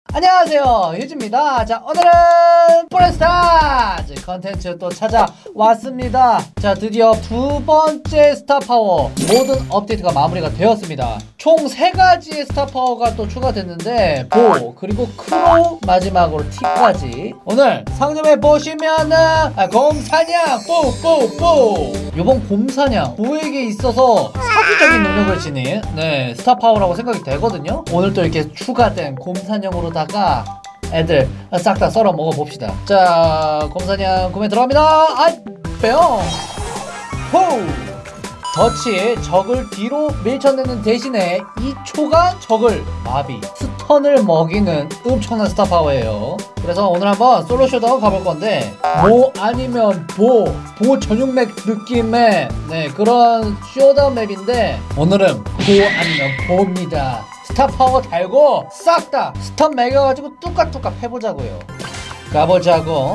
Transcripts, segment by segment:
안녕하세요, 휴지입니다. 자, 오늘은 브레스타즈 컨텐츠 또 찾아왔습니다. 자, 드디어 두 번째 스타파워 모든 업데이트가 마무리가 되었습니다. 총 3가지의 스타파워가 또 추가됐는데 보, 그리고 크로, 마지막으로 T까지. 오늘 상점에 보시면은 곰사냥, 뽀뽀뽀. 요번 곰사냥 보에게 있어서 사기적인 능력을 지닌 스타파워라고 생각이 되거든요. 오늘 또 이렇게 추가된 곰사냥으로다가 애들 싹 다 썰어 먹어봅시다. 자, 곰사냥 구매 들어갑니다. 아, 뿅! 호! 덫이 적을 뒤로 밀쳐내는 대신에 2초간 적을 마비, 스턴을 먹이는 엄청난 스타파워예요. 그래서 오늘 한번 솔로 쇼다운 가볼 건데 모 아니면 보 전용 맵 느낌의 그런 쇼다운 맵인데 오늘은 보 아니면 보입니다. 스타파워 달고 싹 다 스턴 매겨가지고 뚜까뚜까 해보자고요. 가보자고.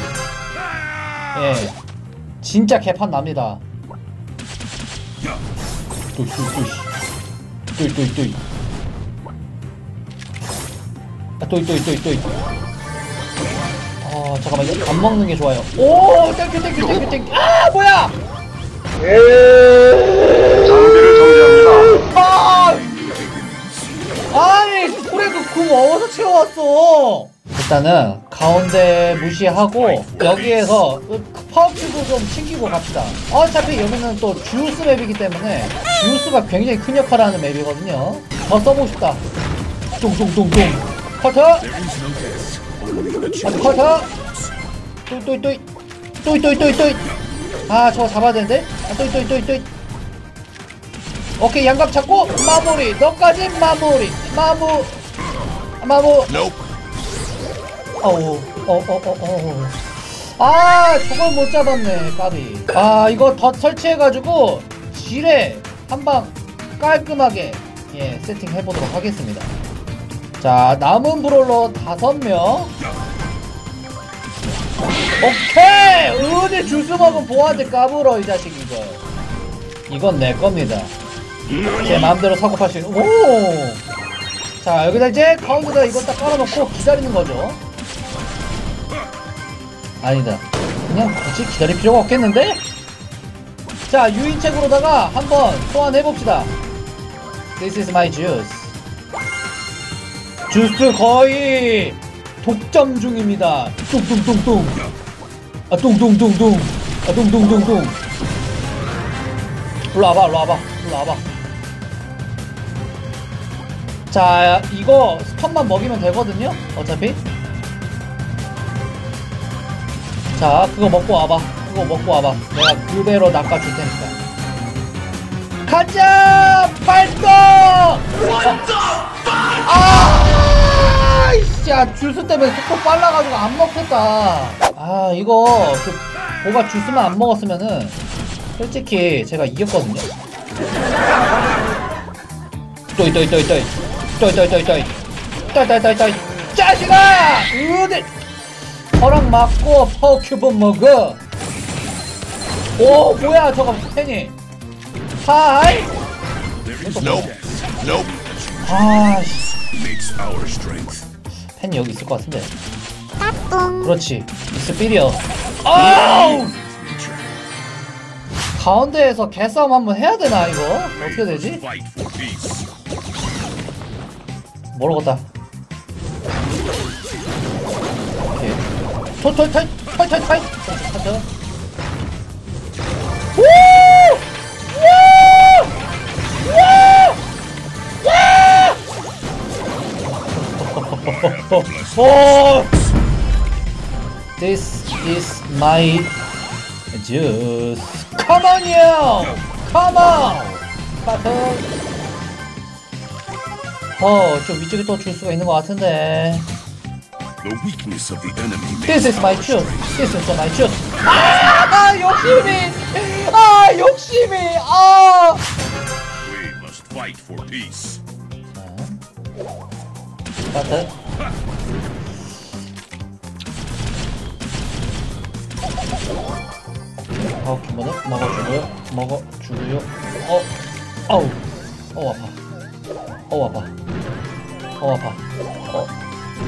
예, 진짜 개판 납니다. 또이 잠깐만, 이거 안 먹는 게 좋아요. 오, 땡큐. 아, 뭐야? 장비를 정지합니다. 아니, 소리도 그 어디서 채워왔어? 일단은 가운데 무시하고 여기에서 파워큐브 좀 챙기고 갑시다. 어차피 여기는 또 주스 맵이기 때문에 주스가 굉장히 큰 역할을 하는 맵이거든요. 더 써보고 싶다. 뚱뚱뚱뚱 커터. 커터. 또이. 아, 저거 잡아야 되는데. 또이. 오케이, 양갑 잡고 마무리. 너까지 마무리. 마무. 아, 저걸 못 잡았네, 까비. 아, 이거 덧 설치해가지고 지뢰 한방 깔끔하게 세팅해보도록 하겠습니다. 자, 남은 브롤러 5명. 오케이! 어디 주스 먹은 보한테 까불어, 이 자식. 이건 내 겁니다. 제 마음대로 사고팔 수 있는. 오! 자, 여기다 이제 가운데다 이거 딱 깔아놓고 기다리는 거죠. 아니다, 그냥 굳이 기다릴 필요가 없겠는데? 자, 유인책으로다가 한번 소환해봅시다. This is my juice. 주스 거의 독점 중입니다. 뚱뚱뚱뚱. 뚱뚱뚱뚱. 일로 와봐. 자, 이거 스턴만 먹이면 되거든요, 어차피. 자, 그거 먹고 와봐. 내가 그대로 낚아줄 테니까. 가자! 발동! 아! 야, 주스 때문에 속도 빨라가지고 안 먹겠다. 아, 이거 보가 주스만 안 먹었으면은 솔직히 제가 이겼거든요. 또이. 짜식아! 으들! 허락 맞고 파워큐브 먹어. 오, 뭐야 저거 팬이. 하이. 아씨, 팬이 여기 있을 것 같은데. 그렇지, 이스피리어. 아우, 가운데에서 개싸움 한번 해야 되나? 이거 어떻게 되지? 모르겠다. 토이. This is my juice. Come on, you! Come on! 좀 위쪽에 또 줄 수가 있는 것 같은데. This is my juice. 아, 욕심이. We must fight for peace. 스타트. 기본은 먹어주고요. 아파.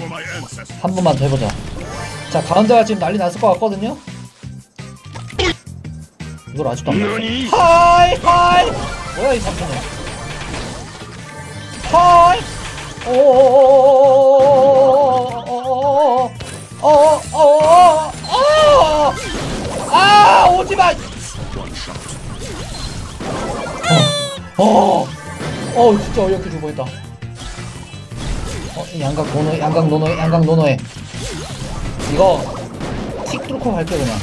for my ancestors. 한 번만 더 해보자. 자, 가운데가 지금 난리 났을 것 같거든요. 이걸 아직도 안 봤어. 하이 하이. 뭐야 이 삼촌은. 하이. 아, 오지마. 진짜 어이없게 죽을 뻔했다. 양각 노노해. 이거 틱 뚫고 갈게 그냥.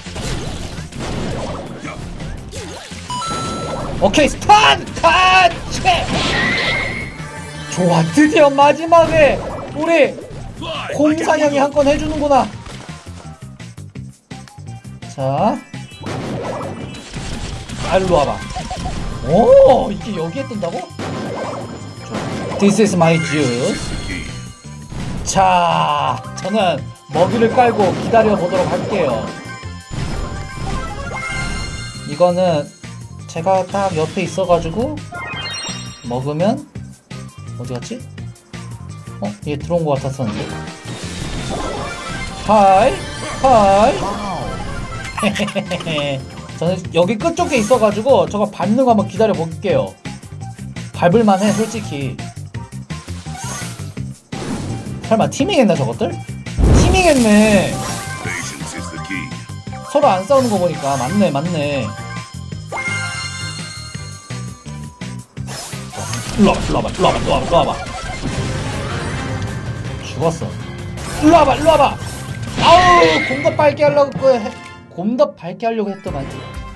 오케이, 스탄! catch! 좋아, 드디어 마지막에 우리 곰사냥이 한 건 해주는구나. 자, 일로 와봐. 오, 이게 여기에 뜬다고? 좋아. This is my juice. 자, 저는 먹이를 깔고 기다려 보도록 할게요. 이거는 제가 딱 옆에 있어가지고 먹으면 어디 갔지? 얘 들어온 것 같았었는데. 하이 저는 여기 끝쪽에 있어가지고 저거 밟는 거 한번 기다려 볼게요. 밟을만해 솔직히. 설마 티밍했나 저것들? 티밍했네. Patience is the key. 서로 안 싸우는 거 보니까 맞네. 일로 와봐. 죽었어. 일로 와봐. 아우, 곰더 밝게 하려고 했더만.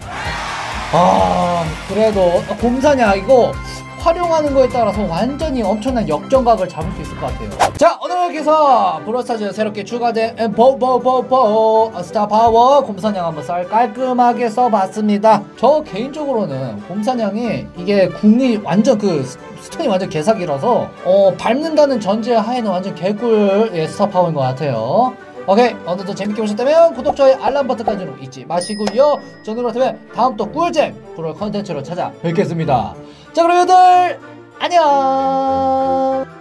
그래도 곰사냥 이거 활용하는 거에 따라서 완전히 엄청난 역전각을 잡을 수 있을 것 같아요. 자, 오늘 이렇게 해서 브롤스타즈 새롭게 추가된 스타파워 곰사냥 한번 깔끔하게 써봤습니다. 저 개인적으로는 곰사냥이 이게 궁이 완전 스턴이 완전 개사기라서 밟는다는 전제 하에는 완전 개꿀의 스타파워인 것 같아요. 오케이, 오늘도 재밌게 보셨다면 구독, 좋아요, 알람 버튼까지 잊지 마시고요. 저는 그렇다면 다음 또 꿀잼 브롤 컨텐츠로 찾아뵙겠습니다. 자, 그럼 여러분들 안녕.